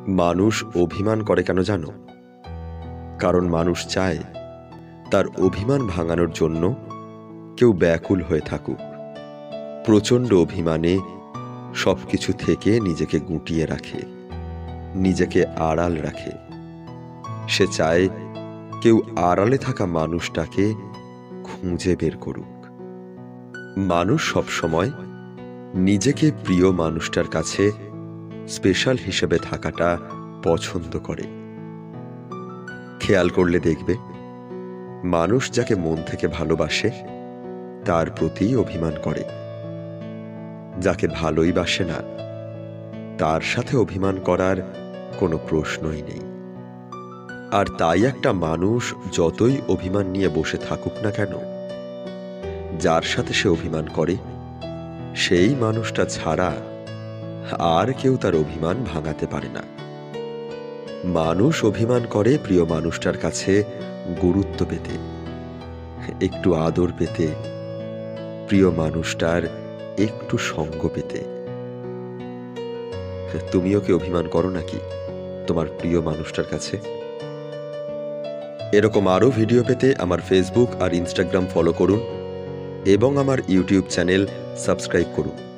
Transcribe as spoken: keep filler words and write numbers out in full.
মানুষ অভিমান করে কেন জানো? কারণ মানুষ চায় তার অভিমান ভাঙানোর জন্য কেউ ব্যাকুল হয়ে থাকুক। প্রচণ্ড অভিমানে সবকিছু থেকে নিজেকে গুটিয়ে রাখে, নিজেকে আড়াল রাখে। সে চায় কেউ আড়ালে থাকা মানুষটাকে খুঁজে বের করুক। মানুষ সবসময় নিজেকে প্রিয় মানুষটার কাছে স্পেশাল হিসেবে থাকাটা পছন্দ করে। খেয়াল করলে দেখবে, মানুষ যাকে মন থেকে ভালোবাসে তার প্রতি অভিমান করে। যাকে ভালোই বাসে না, তার সাথে অভিমান করার কোনো প্রশ্নই নেই। আর তাই একটা মানুষ যতই অভিমান নিয়ে বসে থাকুক না কেন, যার সাথে সে অভিমান করে সেই মানুষটা ছাড়া আর কেউ তার অভিমান ভাঙাতে পারে না। মানুষ অভিমান করে প্রিয় মানুষটার কাছে গুরুত্ব পেতে, একটু আদর পেতে, প্রিয় মানুষটার একটু সঙ্গ পেতে। তুমিও কি অভিমান করো নাকি তোমার প্রিয় মানুষটার কাছে? এরকম আরও ভিডিও পেতে আমার ফেসবুক আর ইনস্টাগ্রাম ফলো করুন এবং আমার ইউটিউব চ্যানেল সাবস্ক্রাইব করুন।